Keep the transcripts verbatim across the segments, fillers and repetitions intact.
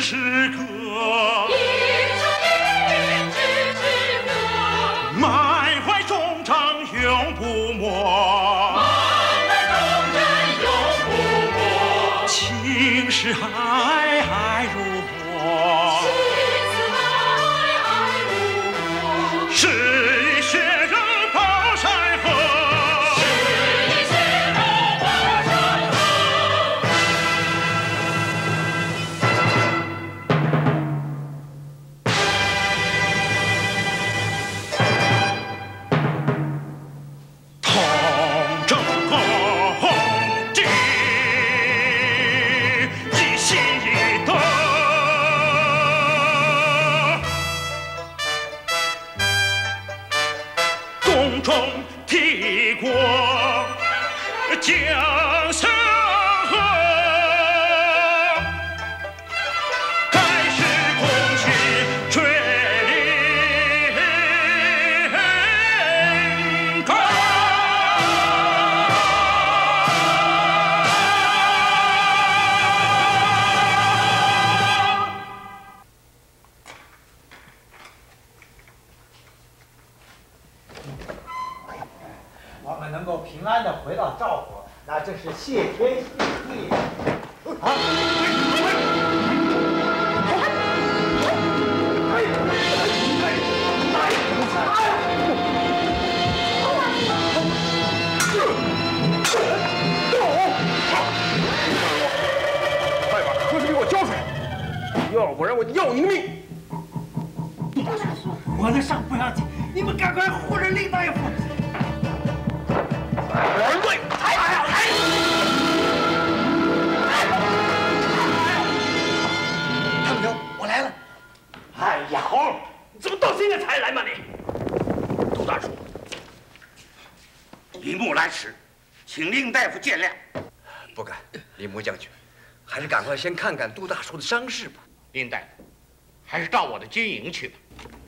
诗歌， 吟唱一支之歌， 满怀忠诚永不没， 满怀忠贞永不没， 情是爱，爱如火， 情似爱，爱如火， 是以血肉包山河。 替国江山河，盖世空气吹高。 我们能够平安的回到赵国，那真是谢天谢地啊！ 快把河水给我交出来，要不然我要你的命！ 杜大叔，我的伤不要紧，你们赶快护着令大夫。 王队，哎呀，哎！ 唐兄，我来了。 哎呀，红，你怎么到现在才来嘛你？杜大叔， 李牧来迟，请令大夫见谅。 不敢，李牧将军，还是赶快先看看杜大叔的伤势吧。 令大夫，还是到我的军营去吧。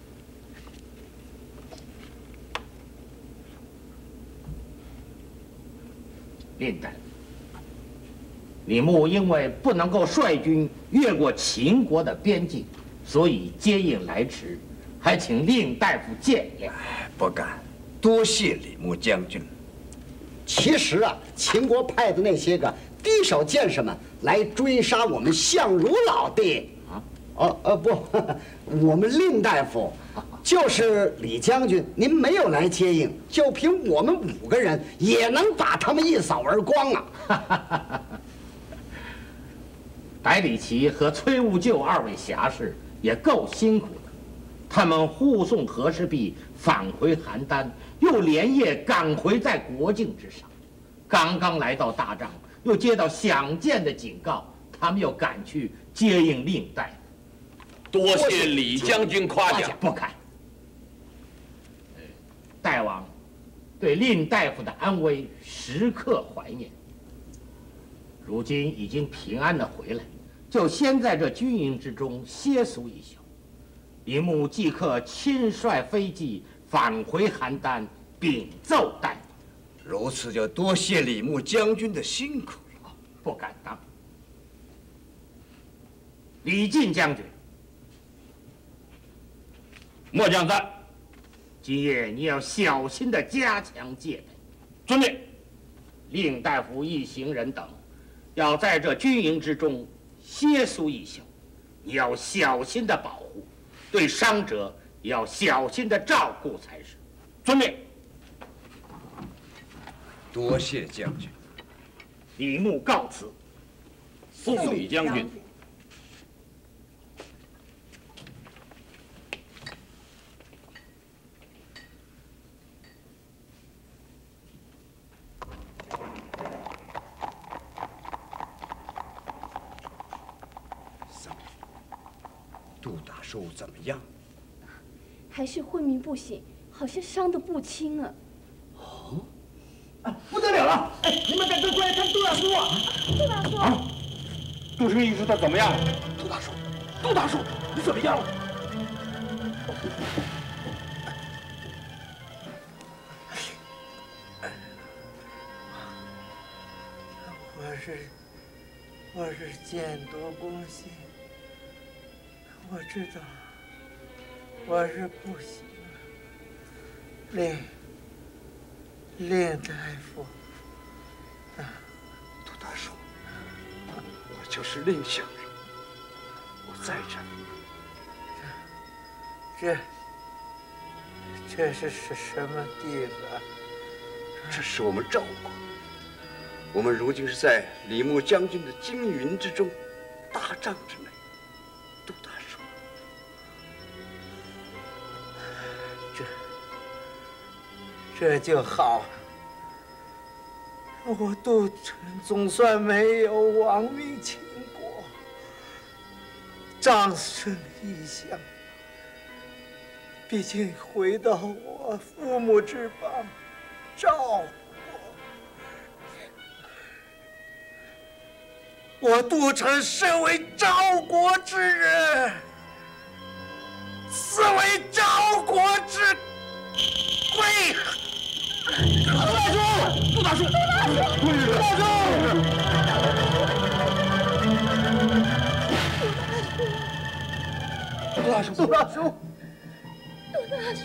令大夫，李牧因为不能够率军越过秦国的边境，所以接应来迟，还请令大夫见谅。 不敢，多谢李牧将军。 其实啊，秦国派的那些个低手剑士们来追杀我们相如老弟啊，哦呃不，我们令大夫。 就是李将军，您没有来接应，就凭我们五个人也能把他们一扫而光啊！ 翟礼奇和崔务旧二位侠士也够辛苦的，他们护送和氏璧返回邯郸，又连夜赶回在国境之上。刚刚来到大帐，又接到想见的警告，他们又赶去接应令大夫。 多谢李将军夸奖， 不敢。 大王对令大夫的安危时刻怀念。如今已经平安的回来，就先在这军营之中歇宿一宿。李牧即刻亲率飞骑返回邯郸，禀奏大王。 如此就多谢李牧将军的辛苦了。 不敢当。李靖将军， 末将在。 今夜你要小心的加强戒备。 遵命。 令大夫一行人等，要在这军营之中歇宿一宿，你要小心的保护，对伤者也要小心的照顾才是。 遵命。 多谢将军。 李牧告辞。 送李将军。 杜大叔怎么样？ 还是昏迷不醒，好像伤得不轻啊！ 哦，啊，不得了了！哎，你们赶快过来看杜大叔啊！ 杜大叔， 啊，杜生医师他怎么样了？ 杜大叔，杜大叔，你怎么样了？ 我是，我是剑夺公信。 我知道，我是不行了。令令大夫， 杜大叔，我就是令相公，我在这里。 这这是是什么地方？ 这是我们赵国。我们如今是在李牧将军的惊云之中，大帐之内。杜大叔， 这这就好。我杜城总算没有亡命秦国，葬身异乡。毕竟回到我父母之邦赵国，我杜城身为赵国之人，自为赵国之贵。杜大叔，杜大叔，杜大叔，杜大叔，杜大叔，杜大叔。 杜大叔，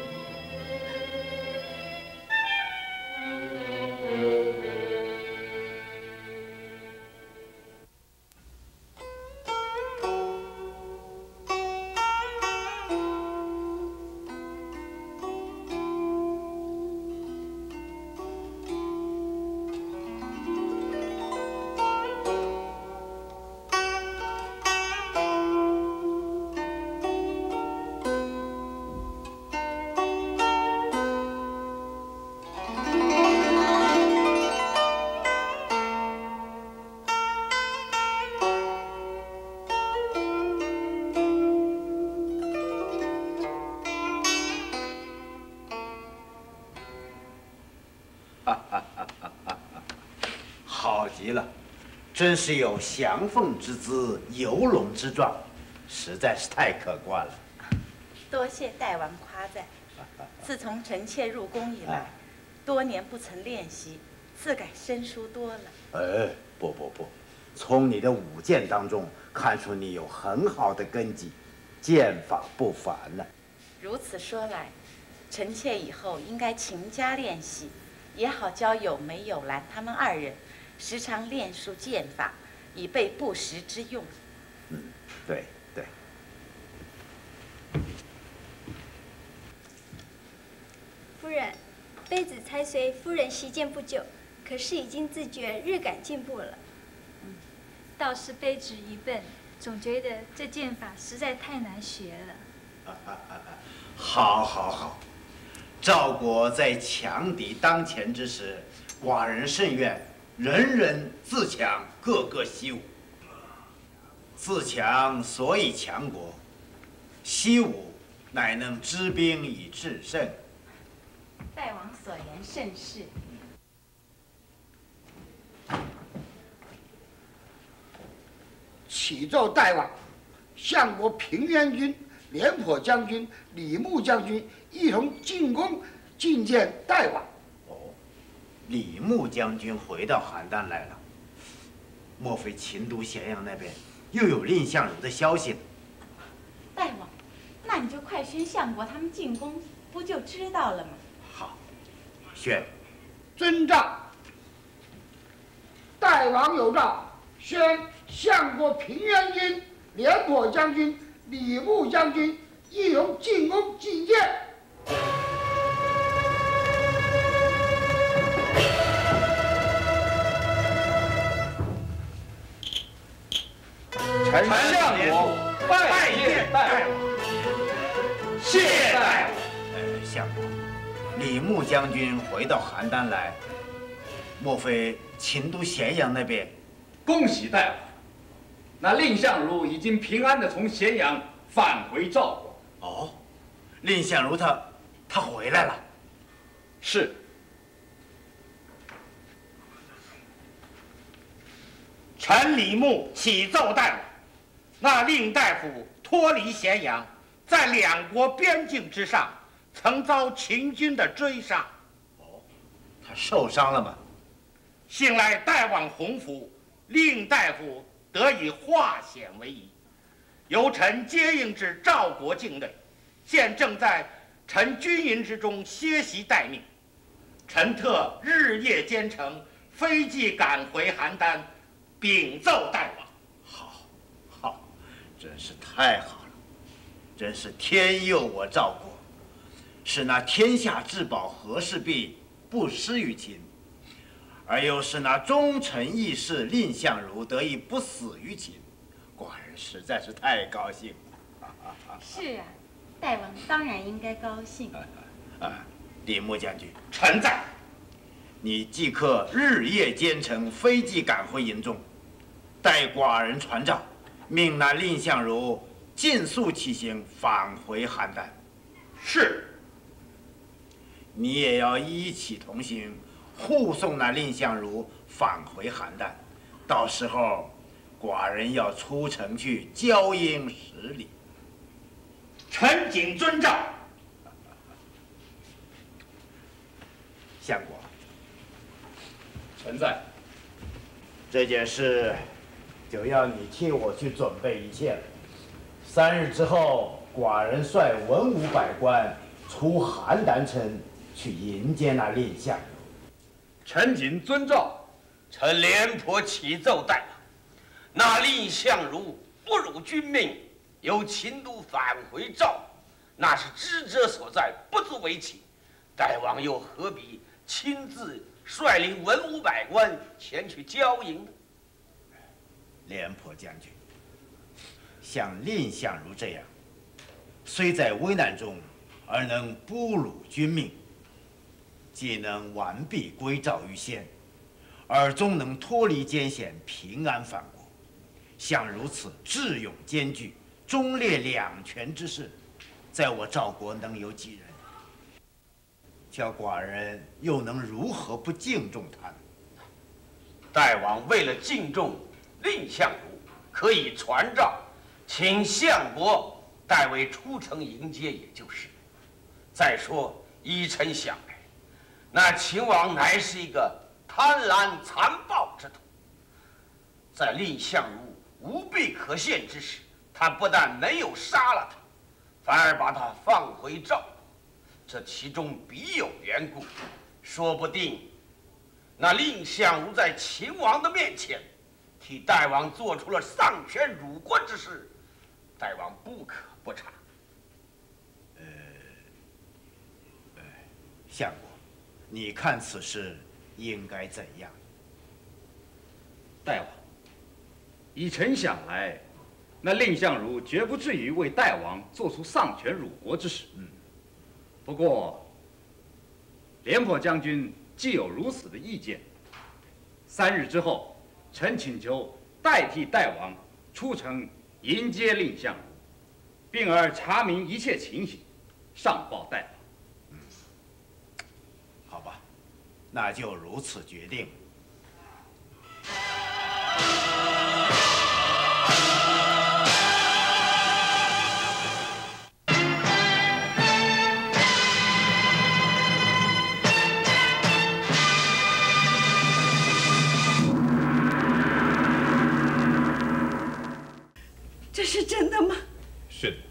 好极了，真是有翔凤之姿，游龙之状，实在是太可观了。 多谢大王夸赞。自从臣妾入宫以来，多年不曾练习，自感生疏多了。 哎，不不不，从你的舞剑当中看出你有很好的根基，剑法不凡呢。 如此说来，臣妾以后应该勤加练习，也好教有梅有兰他们二人时常练术剑法，以备不时之用。 嗯，对对。 夫人，妃子才随夫人习剑不久，可是已经自觉日感进步了。 嗯，倒是卑职愚笨，总觉得这剑法实在太难学了。 好，好，好！赵国在强敌当前之时，寡人甚愿人人自强，个个习武。自强所以强国，习武乃能知兵以制胜。 大王所言甚是。 启奏大王，相国平原君、廉颇将军、李牧将军一同进宫觐见大王。 哦，李牧将军回到邯郸来了，莫非秦都咸阳那边又有蔺相如的消息了？ 大王，那你就快宣相国他们进宫，不就知道了吗？ 好，宣。 遵诏。大王有诏，宣相国平原君、廉颇将军、李牧将军一同进宫觐见。 臣相国拜见大王。谢大王。 呃，相国，李牧将军回到邯郸来，莫非秦都咸阳那边？ 恭喜大王，那蔺相如已经平安的从咸阳返回赵国。 哦，蔺相如他他回来了。 是。 臣李牧启奏大王，那蔺大夫脱离咸阳，在两国边境之上，曾遭秦军的追杀。 哦，他受伤了吗？ 幸赖大王洪福，蔺大夫得以化险为夷。 由臣接应至赵国境内，现正在臣军营之中歇息待命。臣特日夜兼程，飞骑赶回邯郸，禀奏大王。 好，好，真是太好了，真是天佑我赵国，使那天下至宝和氏璧不失于秦，而又使那忠臣义士蔺相如得以不死于秦。寡人实在是太高兴了。 是啊，大王当然应该高兴。 啊，李牧将军， 臣在。 你即刻日夜兼程，飞骑赶回营中，待寡人传召，命那蔺相如尽速起行，返回邯郸。 是。 你也要一起同行，护送那蔺相如返回邯郸。到时候，寡人要出城去交应十里。 臣谨遵诏。 相国， 臣在。 这件事就要你替我去准备一切了。三日之后，寡人率文武百官出邯郸城去迎接那蔺相如。 臣谨遵诏。 臣廉颇启奏大王，那蔺相如不辱君命，由秦都返回赵国，那是知者所在，不足为奇。大王又何必亲自率领文武百官前去交迎呢？ 廉颇将军，像蔺相如这样，虽在危难中而能不辱君命，既能完璧归赵于先，而终能脱离艰险，平安返国，像如此智勇兼具、忠烈两全之士，在我赵国能有几人？叫寡人又能如何不敬重他呢？ 大王为了敬重蔺相如，可以传召，请相国代为出城迎接，也就是。再说，依臣想来，那秦王乃是一个贪婪残暴之徒，在蔺相如无弊可献之时，他不但没有杀了他，反而把他放回赵国，这其中必有缘故。说不定那蔺相如在秦王的面前替大王做出了丧权辱国之事，大王不可不察。 呃，呃，相国，你看此事应该怎样？ 大王，以臣想来，那蔺相如绝不至于为大王做出丧权辱国之事。嗯，不过廉颇将军既有如此的意见，三日之后，臣请求代替大王出城迎接蔺相如，并而查明一切情形，上报大王。 嗯，好吧，那就如此决定。 这是真的吗？ 是的。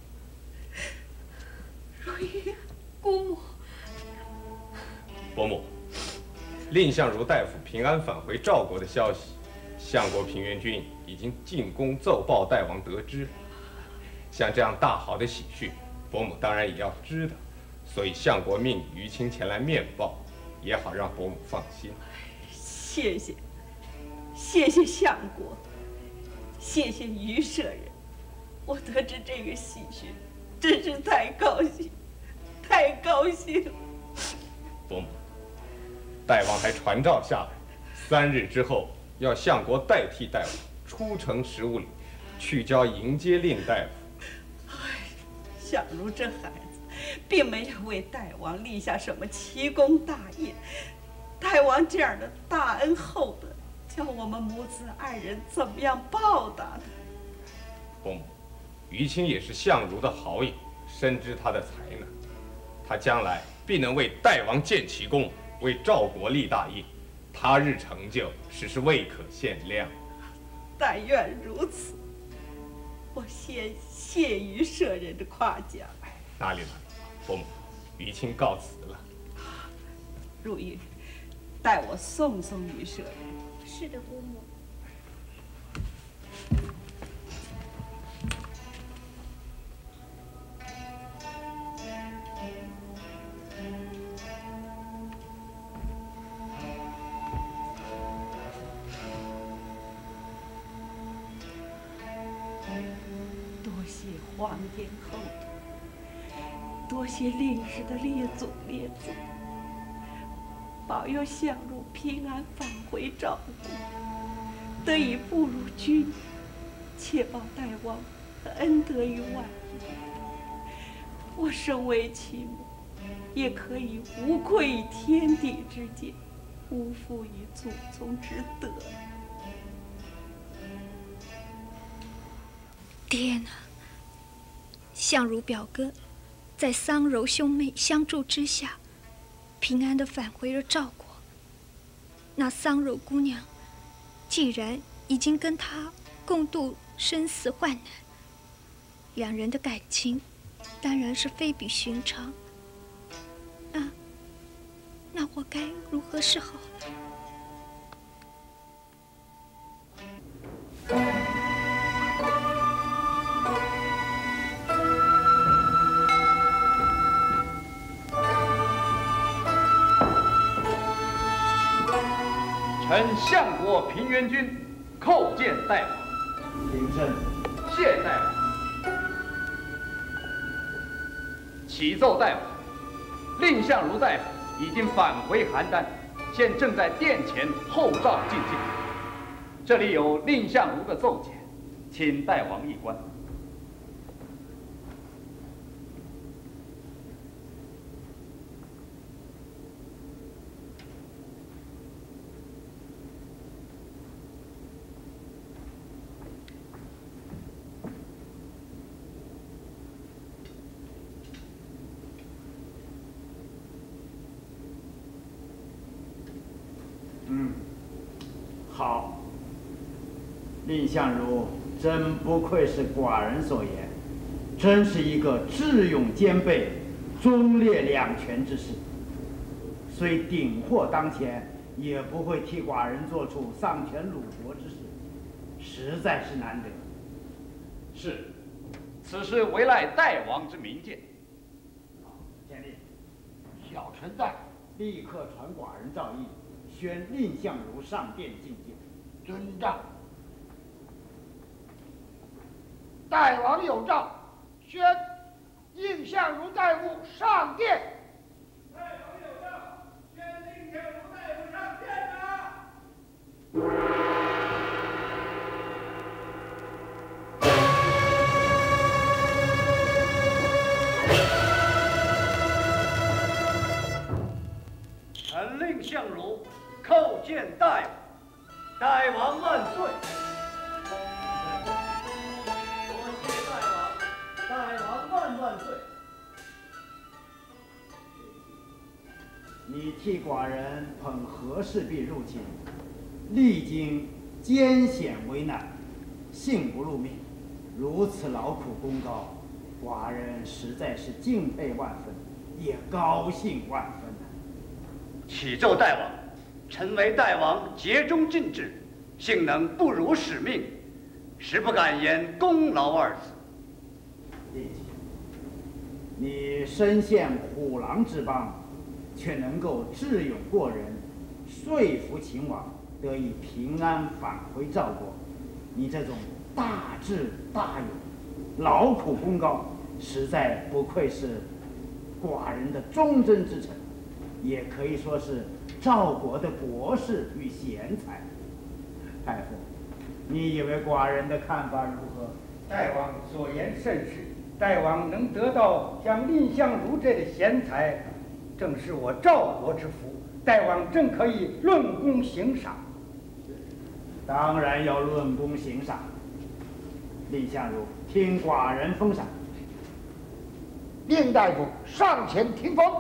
如意，姑母。 伯母，蔺相如大夫平安返回赵国的消息，相国平原君已经进宫奏报大王得知。像这样大好的喜讯，伯母当然也要知道，所以相国命于卿前来面报，也好让伯母放心。 谢谢，谢谢相国。谢谢于舍人，我得知这个喜讯，真是太高兴，太高兴了。 伯母，大王还传召下来，三日之后要相国代替大王出城十五里，去交迎接蔺大夫。 哎，相如这孩子，并没有为大王立下什么奇功大业，大王这样的大恩厚德，叫我们母子二人怎么样报答呢？ 伯母，于卿也是相如的好友，深知他的才能，他将来必能为大王建奇功，为赵国立大业，他日成就实是未可限量。 但愿如此。 我先谢于舍人的夸奖。 哪里哪里，伯母，于卿告辞了。 如玉，代我送送于舍人。 是的，姑母。 皇天后土，多谢令氏的列祖列宗，保佑相如平安返回赵国，得以步入军营，切报大王的恩德于万一。我身为其母，也可以无愧于天地之间，无负于祖宗之德。 爹哪！相如表哥，在桑柔兄妹相助之下，平安地返回了赵国。那桑柔姑娘，既然已经跟他共度生死患难，两人的感情当然是非比寻常。那，那我该如何是好呢？ 臣相国平原君叩见大王。 平身。 谢大王。启奏大王，蔺相如大夫已经返回邯郸，现正在殿前候召觐见。这里有蔺相如的奏简，请大王一观。 嗯，好。蔺相如真不愧是寡人所言，真是一个智勇兼备、忠烈两全之士。虽鼎祸当前，也不会替寡人做出丧权辱国之事，实在是难得。 是，此事唯赖大王之明鉴。 县令， 小臣在， 立刻传寡人诏议，宣蔺相如上殿觐见。 遵诏。大王有诏，宣蔺相如大夫上殿。 大王有诏，宣蔺相如大夫上殿啊！ 臣蔺相如叩见大王，大王万岁！多谢大王，大王万万岁！ 你替寡人捧和氏璧入寝，历经艰险为难，幸不露面，如此劳苦功高，寡人实在是敬佩万分，也高兴万分呐。 启奏大王，臣为大王竭忠尽智，幸能不辱使命，实不敢言功劳二字。 理解。你身陷虎狼之邦，却能够智勇过人，说服秦王，得以平安返回赵国。你这种大智大勇、劳苦功高，实在不愧是寡人的忠贞之臣，也可以说是赵国的国士与贤才。太傅，你以为寡人的看法如何？ 大王所言甚是，大王能得到像蔺相如这类贤才，正是我赵国之福。大王正可以论功行赏。 当然要论功行赏。蔺相如，听寡人封赏。 蔺大夫上前听封。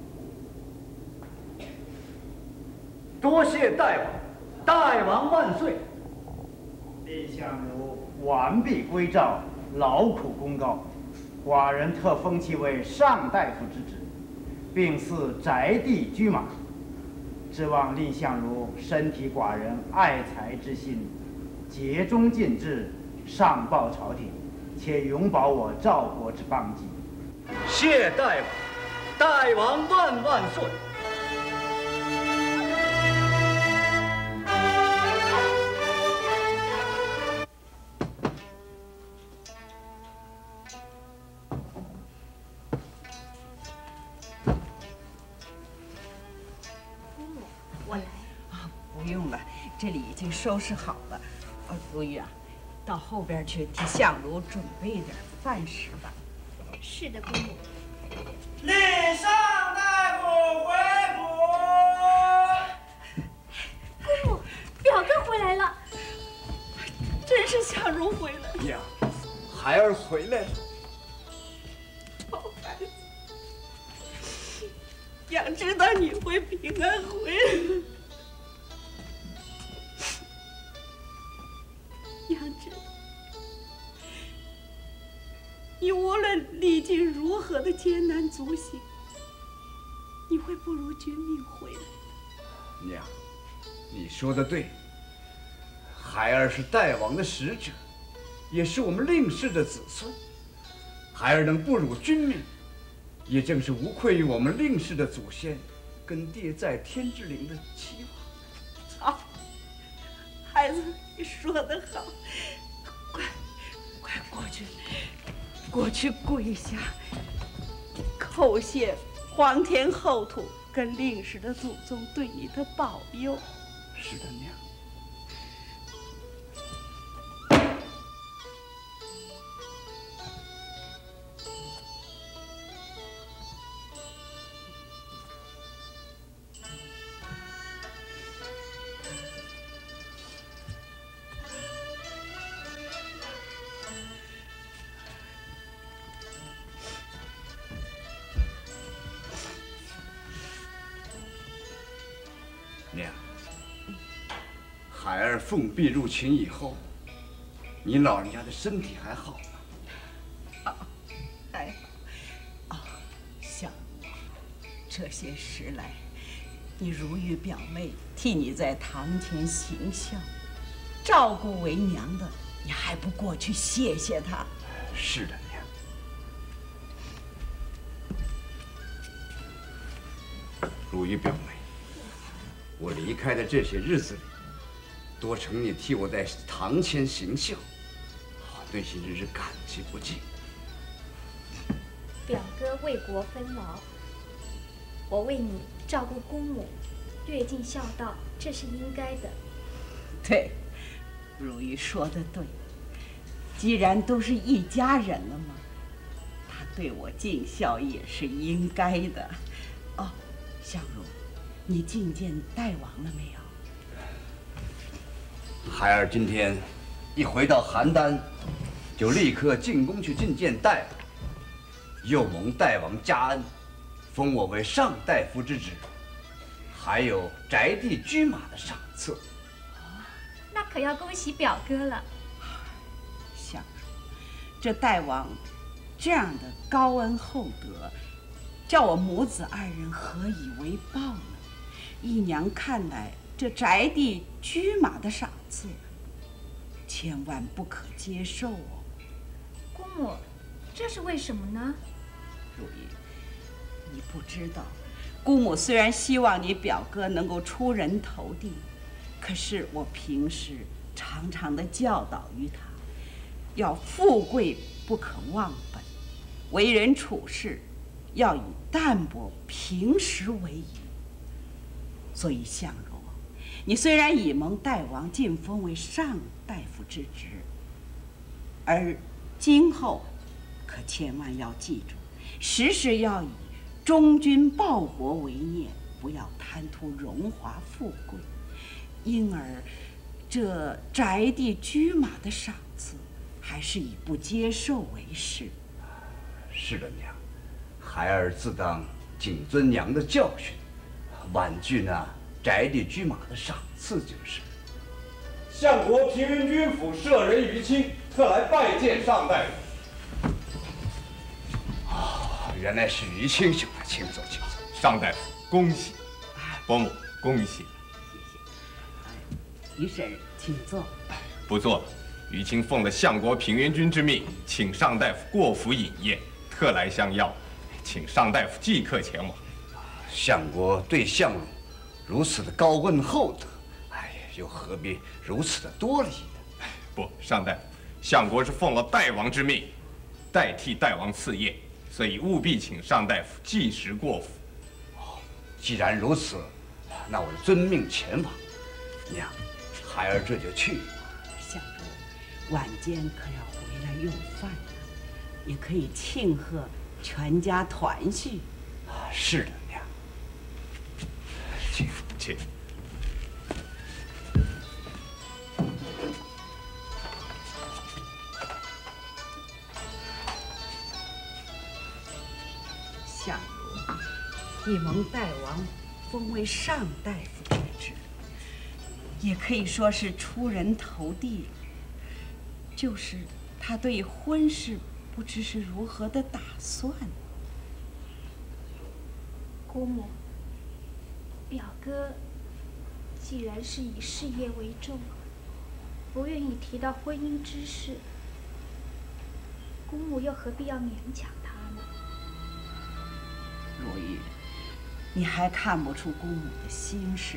多谢大王，大王万岁！ 蔺相如完璧归赵， 劳苦功高，寡人特封其为上大夫之职，并赐宅地车马，指望蔺相如身体寡人爱才之心，竭忠尽智，上报朝廷，且永保我赵国之邦基。 谢大王，大王万万岁！ 我来啊，不用了，这里已经收拾好了。呃，如玉啊，到后边去替相如准备点饭食吧。 是的，姑母。 令上大夫回府。 姑母，表哥回来了。 真是相如回来了。 娘，孩儿回来了。 好孩子，娘知道你会平安回来。娘知道。你无论历经如何的艰难阻行，你会不如君命回来的。 娘，你说的对。孩儿是大王的使者，也是我们令氏的子孙。孩儿能不辱君命，也正是无愧于我们令氏的祖先跟爹在天之灵的期望。好，孩子，你说得好，快，快过去。过去跪下，叩谢皇天后土跟令氏的祖宗对你的保佑。 是的，娘。娘，孩儿奉弼入秦以后，你老人家的身体还好吗？ 啊，还好。啊，相如，这些时来，你如玉表妹替你在堂前行孝，照顾为娘的，你还不过去谢谢她？ 是的，娘。如玉表妹。我离开的这些日子里，多承你替我在堂前行孝，我对昔日感激不尽。 表哥为国分劳，我为你照顾姑母，略尽孝道，这是应该的。 对，如玉说的对，既然都是一家人了嘛，他对我尽孝也是应该的。哦，相如。你觐见大王了没有？ 孩儿今天一回到邯郸，就立刻进宫去觐见大王，又蒙大王加恩，封我为上大夫之职，还有宅地车马的赏赐。 那可要恭喜表哥了。 相如，这大王这样的高恩厚德，叫我母子二人何以为报呢？姨娘看来，这宅地车马的赏赐，千万不可接受哦。 姑母，这是为什么呢？ 如玉，你不知道，姑母虽然希望你表哥能够出人头地，可是我平时常常的教导于他，要富贵不可忘本，为人处事要以淡泊平实为宜。所以相如，你虽然已蒙大王晋封为上大夫之职，而今后可千万要记住，时时要以忠君报国为念，不要贪图荣华富贵。因而，这宅地车马的赏赐，还是以不接受为是。 是的，娘，孩儿自当谨遵娘的教训。婉拒那宅地车马的赏赐就是。 相国平原军府舍人于卿，特来拜见上大夫。 原来是于清兄啊，请坐，请坐。 尚大夫，恭喜！伯母，恭喜！ 于婶，请坐。 不坐了。于清奉了相国平原君之命，请尚大夫过府饮宴，特来相邀，请尚大夫即刻前往。 相国对相如如此的高温厚德，哎呀，又何必如此的多礼呢？ 不，尚大夫，相国是奉了代王之命，代替代王赐宴，所以务必请尚大夫即时过府。 哦，既然如此，那我遵命前往。娘，孩儿这就去。 相如，晚间可要回来用饭了，也可以庆贺全家团聚。 啊，是的，娘。请请。 相如，你蒙代王封为上大夫之职，也可以说是出人头地。就是他对婚事不知是如何的打算。 姑母，表哥既然是以事业为重，不愿意提到婚姻之事，姑母又何必要勉强他呢？ 如玉，你还看不出姑母的心事。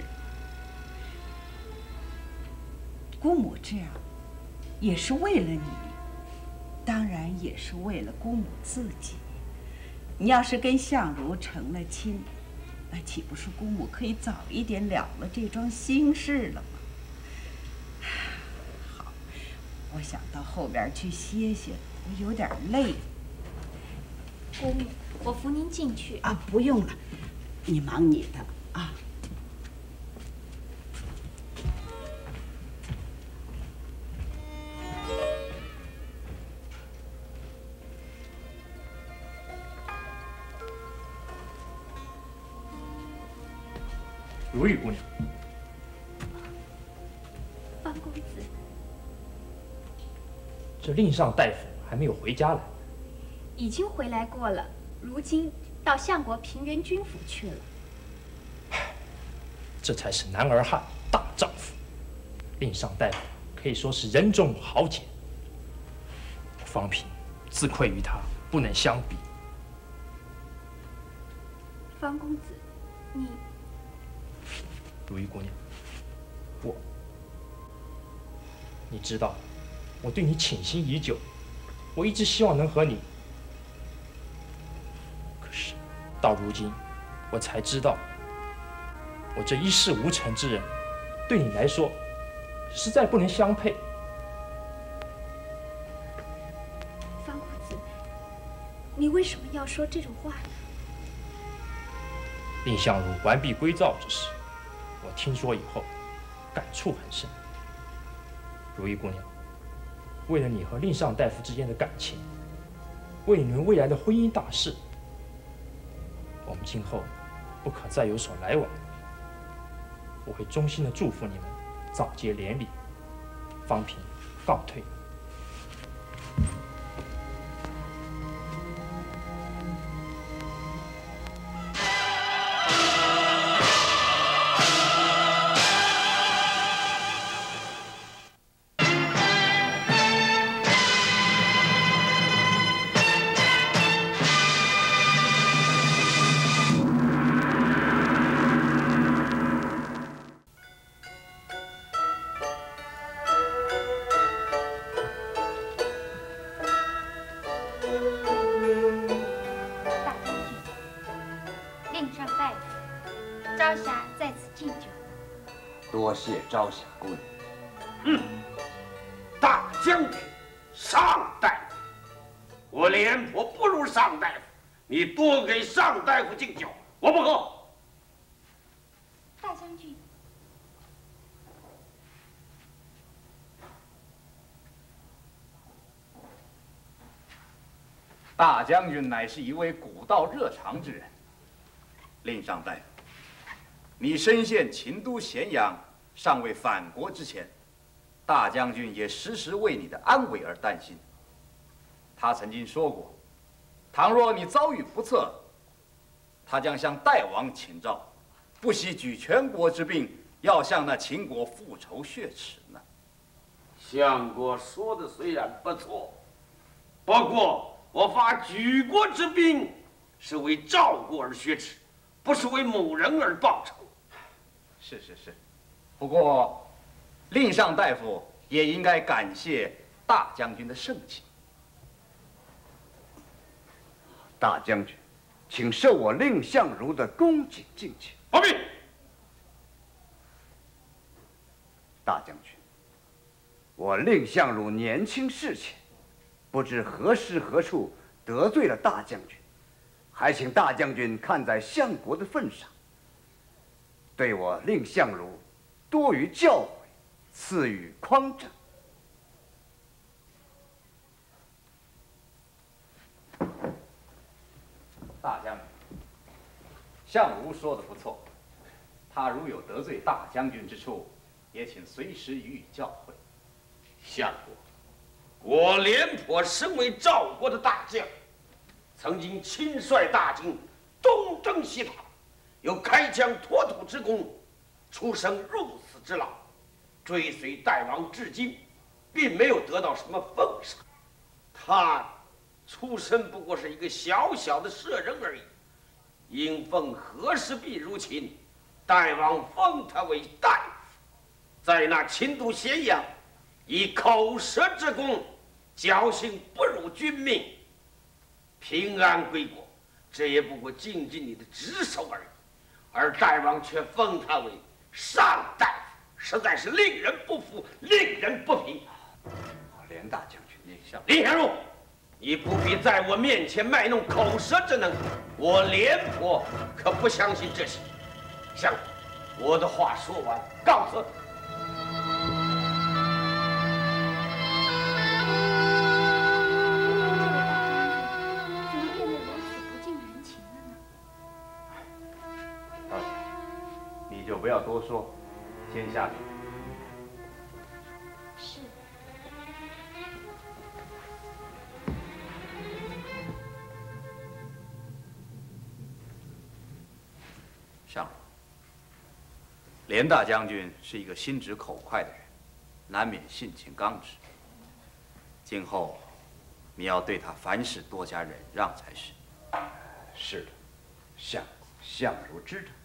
姑母这样，也是为了你，当然也是为了姑母自己。你要是跟相如成了亲，那岂不是姑母可以早一点了了这桩心事了吗？好，我想到后边去歇歇，我有点累。 姑母，我扶您进去。 啊，不用了，你忙你的啊。 如玉姑娘， 方公子， 这令上大夫还没有回家来。 已经回来过了，如今到相国平原君府去了。 这才是男儿汉大丈夫。令上大夫可以说是人中豪杰，方平自愧于他，不能相比。 方公子，你。 如玉姑娘，我，你知道，我对你倾心已久，我一直希望能和你。可是，到如今，我才知道，我这一事无成之人，对你来说，实在不能相配。 方公子，你为什么要说这种话呢？ 蔺相如完璧归赵之事。我听说以后，感触很深。如意姑娘，为了你和蔺上大夫之间的感情，为你们未来的婚姻大事，我们今后不可再有所来往。我会衷心的祝福你们早结连理。方平告退。 多谢朝霞姑娘。嗯，大将军，尚大夫，我廉颇不如尚大夫，你多给尚大夫敬酒，我不喝。 大将军， 大将军乃是一位古道热肠之人。蔺上大夫，你身陷秦都咸阳，尚未返国之前，大将军也时时为你的安危而担心。他曾经说过， 倘若你遭遇不测，他将向代王请诏，不惜举全国之兵，要向那秦国复仇雪耻呢。 相国说的虽然不错，不过我发举国之兵是为赵国而雪耻，不是为某人而报仇。 是是是，不过令上大夫也应该感谢大将军的盛情。 大将军，请受我蔺相如的恭敬敬请。 不必。 大将军，我蔺相如年轻事浅，不知何时何处得罪了大将军，还请大将军看在相国的份上，对我蔺相如多于教诲，赐予匡正。 大将军，相如说的不错，他如有得罪大将军之处，也请随时予以教诲。 相国，我廉颇身为赵国的大将，曾经亲率大军东征西讨，有开疆拓土之功，出生入死之劳，追随代王至今，并没有得到什么封赏。他出身不过是一个小小的舍人而已，因奉和氏璧如秦，代王封他为大夫，在那秦都咸阳，以口舌之功，侥幸不辱君命，平安归国。这也不过尽尽你的职守而已，而代王却封他为上大夫，实在是令人不服，令人不平。 连大将军，你想蔺相如，你不必在我面前卖弄口舌之能，我廉颇可不相信这些。相公，我的话说完，告辞。 怎么变得如此不近人情了呢？ 大姐，你就不要多说，先下去。 是。 相如，连大将军是一个心直口快的人，难免性情刚直。今后你要对他凡事多加忍让才是。 是的，相相如知道。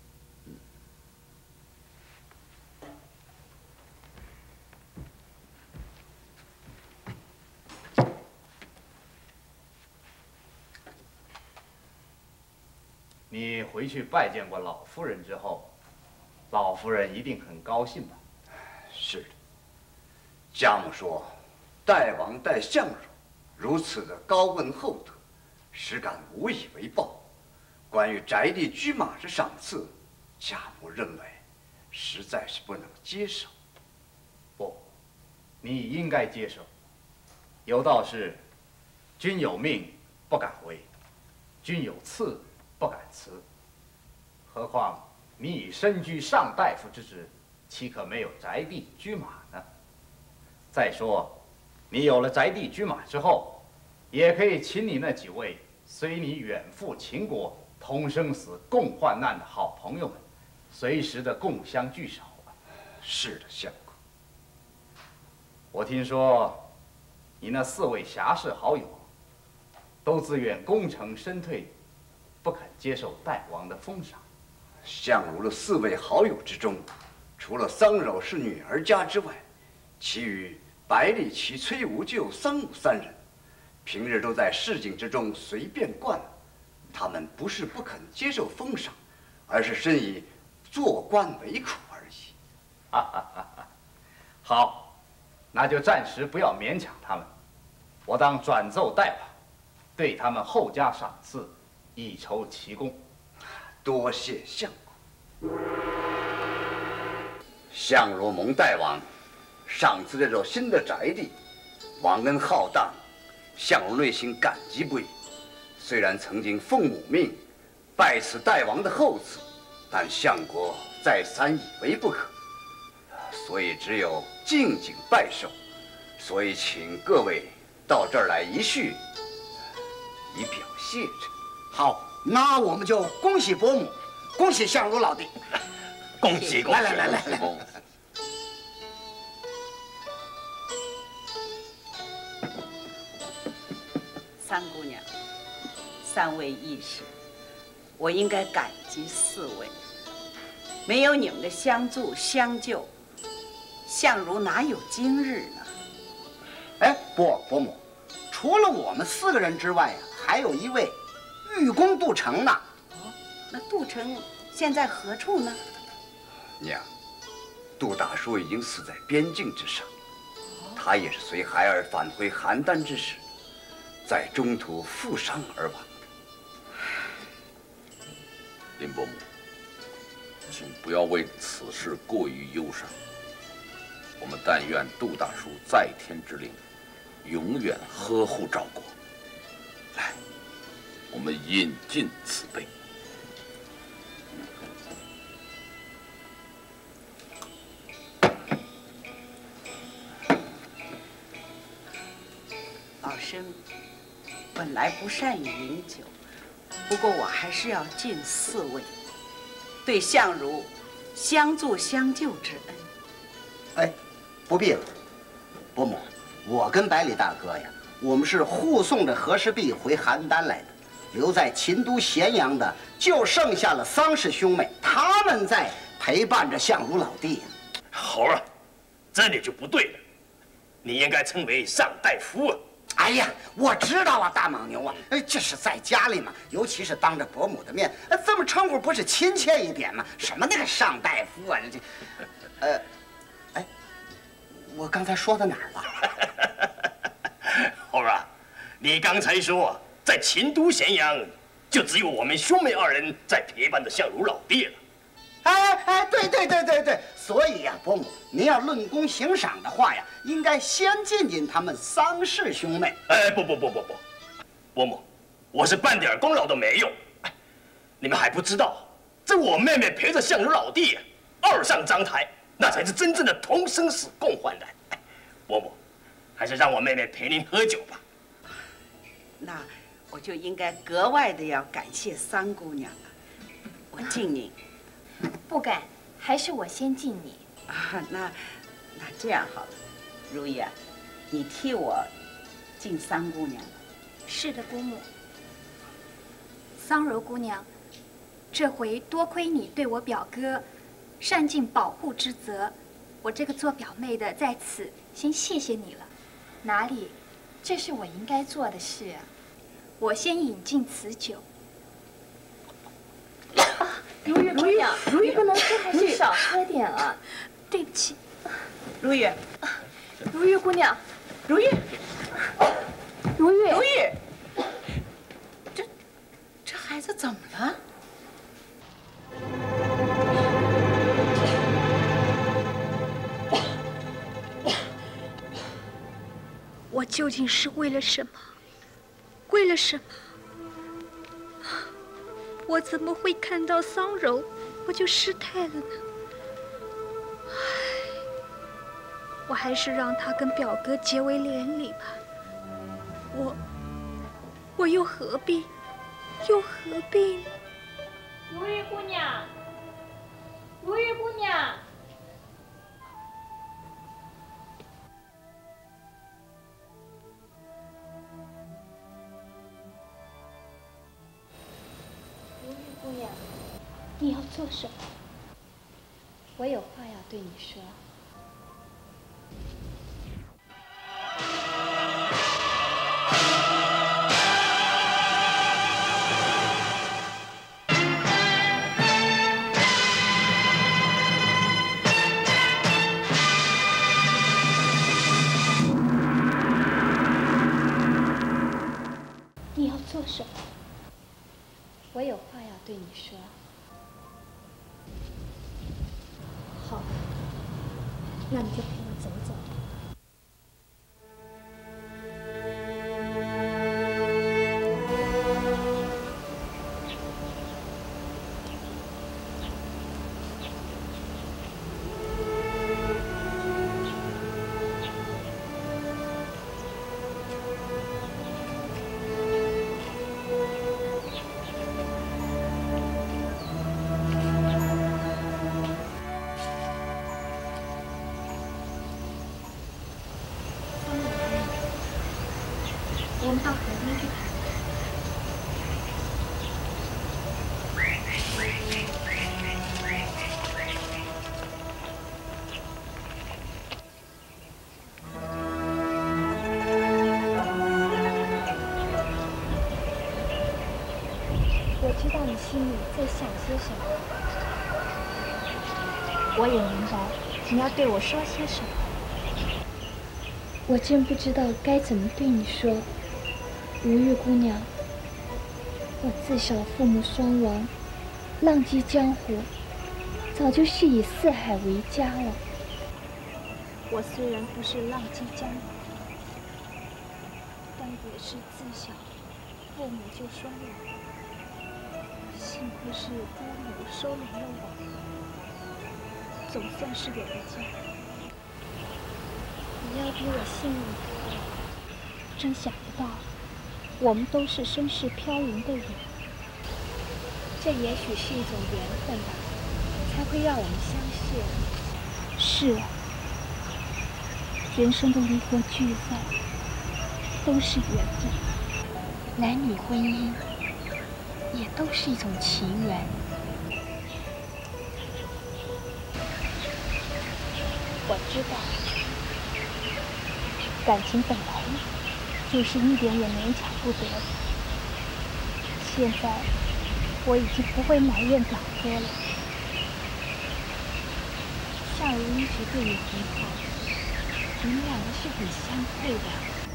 你回去拜见过老夫人之后，老夫人一定很高兴吧？ 是的。家母说，代王待相如如此的高温厚德，实感无以为报。关于宅地车马之赏赐，家母认为实在是不能接受。 不，你应该接受。有道是：君有命，不敢违；君有赐，不敢辞。何况你已身居上大夫之职，岂可没有宅地车马呢？再说，你有了宅地车马之后，也可以请你那几位随你远赴秦国，同生死共患难的好朋友们，随时的共相聚首啊。 是的，相公。 我听说，你那四位侠士好友，都自愿功成身退，不肯接受代王的封赏。 相如的四位好友之中，除了桑柔是女儿家之外，其余百里奇、崔无咎、桑武三人，平日都在市井之中随便惯了。他们不是不肯接受封赏，而是深以做官为苦而已。 哈哈哈哈！好，那就暂时不要勉强他们。我当转奏代王，对他们厚加赏赐，以酬其功。 多谢相公。相如蒙代王赏赐这座新的宅地，王恩浩荡，相如内心感激不已。虽然曾经奉母命拜此代王的厚赐，但相国再三以为不可，所以只有静静拜受。所以请各位到这儿来一叙， 以表谢之。 好，那我们就恭喜伯母，恭喜相如老弟， 恭喜恭喜！ 来来来来来。 三姑娘，三位义士，我应该感激四位。没有你们的相助相救，相如哪有今日呢？ 哎，不，伯母，除了我们四个人之外呀、啊，还有一位御公杜成呢。 哦，那杜成现在何处呢？ 娘，杜大叔已经死在边境之上，他也是随孩儿返回邯郸之时，在中途负伤而亡的。 林伯母，请不要为此事过于忧伤。我们但愿杜大叔在天之灵，永远呵护赵国。来，我们饮尽此杯。 老身本来不善于饮酒，不过我还是要敬四位对相如相助相救之恩。 哎，不必了，伯母，我跟百里大哥呀，我们是护送着和氏璧回邯郸来的，留在秦都咸阳的就剩下了桑氏兄妹，他们在陪伴着相如老弟呀。 猴儿，这里就不对了，你应该称为上大夫啊。 哎呀，我知道啊，大莽牛啊，哎，这是在家里嘛，尤其是当着伯母的面，这么称呼不是亲切一点吗？什么那个上大夫啊，这，呃，哎，我刚才说到哪儿了？ 猴儿啊，你刚才说在秦都咸阳，就只有我们兄妹二人在陪伴着相如老弟了。 哎哎，对对对对对，所以呀、啊，伯母，您要论功行赏的话呀，应该先敬敬他们桑氏兄妹。 哎，不不不不不，伯母，我是半点功劳都没有。你们还不知道，这我妹妹陪着相如老弟二上章台，那才是真正的同生死共患难。伯母，还是让我妹妹陪您喝酒吧。 那我就应该格外的要感谢三姑娘了，我敬您。 不敢，还是我先敬你。 啊，那那这样好了，如意啊，你替我敬三姑娘。 是的，姑母。桑柔姑娘，这回多亏你对我表哥善尽保护之责，我这个做表妹的在此先谢谢你了。 哪里，这是我应该做的事啊。 我先饮尽此酒。 如玉姑娘，如玉不能喝，还是少喝点啊。 对不起， 如玉， 如玉姑娘，如玉，如玉， 如玉，这这孩子怎么了？ 我究竟是为了什么？为了什么？我怎么会看到桑柔，我就失态了呢？唉，我还是让他跟表哥结为连理吧。我，我又何必，又何必呢？ 如玉姑娘，如玉姑娘。 姑娘，你要做什么？ 我有话要对你说。 你要做什么？ 我有话要对你说。 好，那你就陪我走走。 们到河边去谈。我知道你心里在想些什么，我也明白你要对我说些什么。我真不知道该怎么对你说，如玉姑娘。我自小父母双亡，浪迹江湖，早就是以四海为家了。我虽然不是浪迹江湖，但也是自小父母就双亡。幸亏是姑母收留了我，总算是有个家。你要比我幸运多了，真想不到，我们都是身世飘零的人。这也许是一种缘分吧，才会让我们相识。是啊，人生的离合聚散都是缘分，男女婚姻也都是一种情缘。我知道，感情本来就是一点也勉强不得的。现在我已经不会埋怨表哥了。夏如一直对你很好，你们两个是很相配的。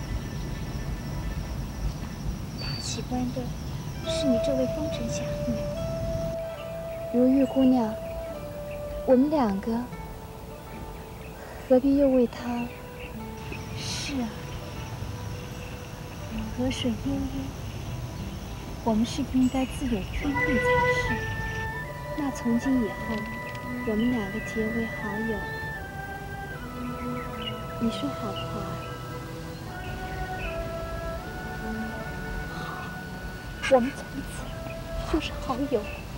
他喜欢的是你这位风尘侠女，如玉姑娘。我们两个何必又为他？是啊，河水悠悠，我们是不应该自有天地才是。那从今以后，我们两个结为好友，你说好不好啊？好，我们从此就是好友。